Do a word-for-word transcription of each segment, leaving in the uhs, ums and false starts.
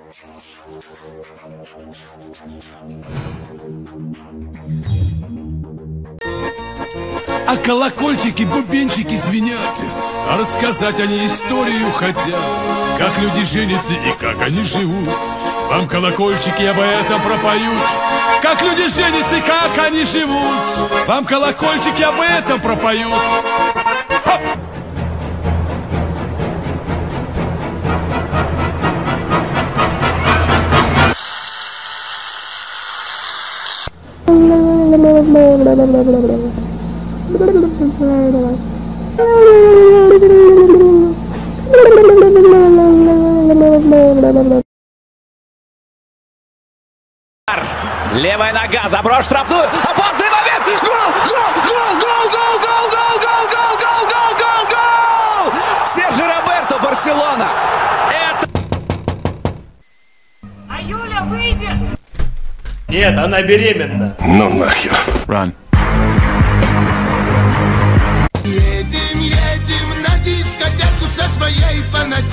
А колокольчики, бубенчики звенят, а рассказать они историю хотят, как люди женятся и как они живут. Вам колокольчики об этом пропоют, как люди женятся и как они живут. Вам колокольчики об этом пропоют. Хоп! Левая нога, заброс штрафную, опасный момент, гол, гол, гол, гол, гол, гол, гол, гол, гол, гол, гол, гол, гол! Серджи Роберто, Барселона. Это... А Юля выйдет! Нет, она беременна. Ну нахер. Run. Едем, едем на дискотеку со своей фанатекой.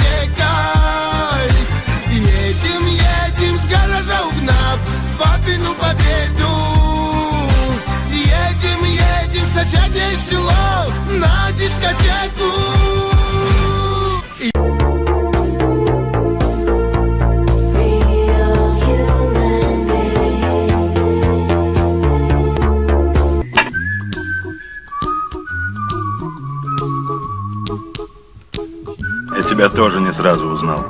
Едем, едем с гаража угнав папину победу. Едем, едем в соседнее село на дискотеку. Я тебя тоже не сразу узнал.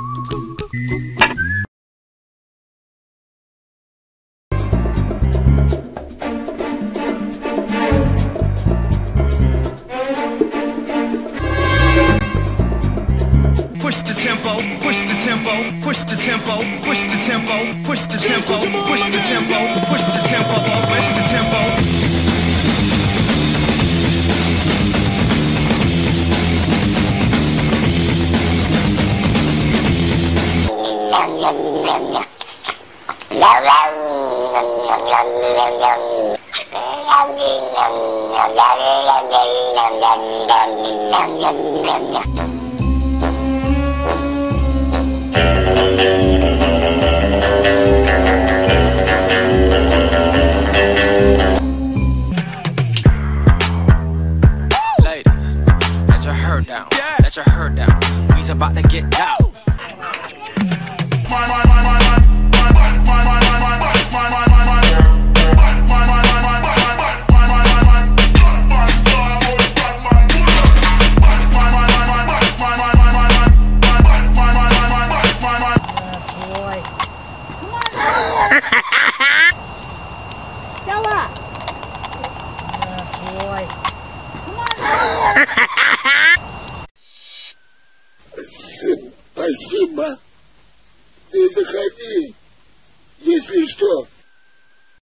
Push the tempo, push the tempo, push the tempo, push the tempo, push the tempo, push the tempo, push the tempo, push the tempo. Ladies, let your hair down, let your hair down. We's about to get out. Стелла! Ой. Спасибо. Ты заходи, если что.